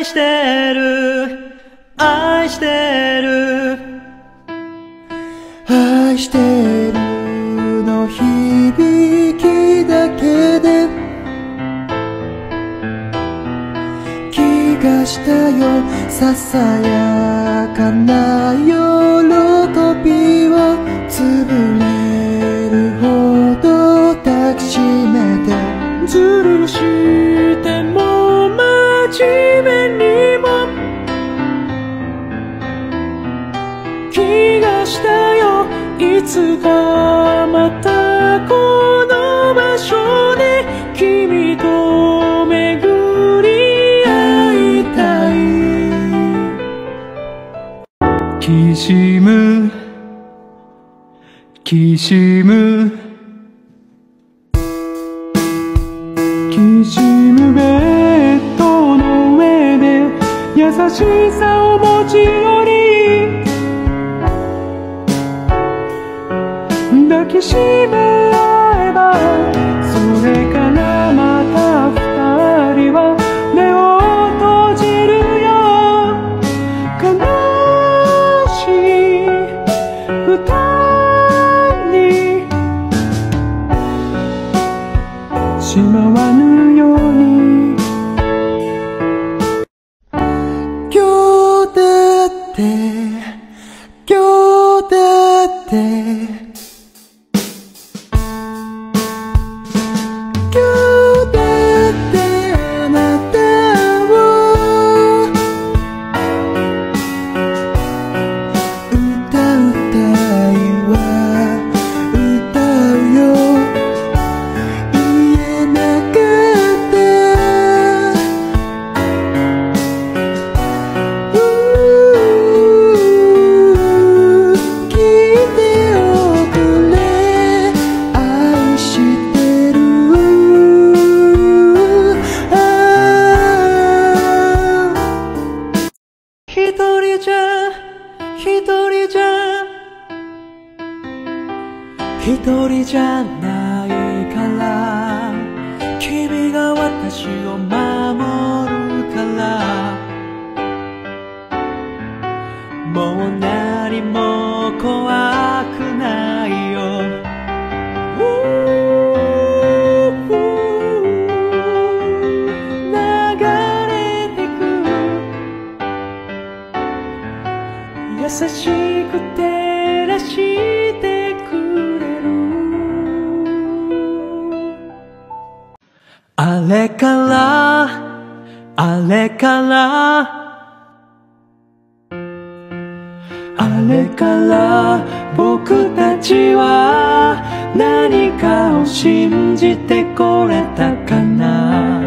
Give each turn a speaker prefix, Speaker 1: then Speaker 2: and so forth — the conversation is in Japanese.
Speaker 1: 愛してる愛してる
Speaker 2: 愛してるの響きだけで気がしたよ。ささやかな喜びを潰れるほど抱きしめて、
Speaker 1: ずるしても真面目にも気がしたよ。いつかまたこの場所で君と巡り会いたい。きしむきしむきしむベッドの上で優しさを持ち寄り抱きしめ合えば、それからまた二人は目を閉じるよ。悲しい歌にしまわぬように。
Speaker 2: 今日だって今日だって
Speaker 1: 一人じゃないから君が私を守るから、もう何も怖くないよ。流れてく優しく照らしてくれる。あれからあれからあれから僕たちは何かを信じてこれたかな。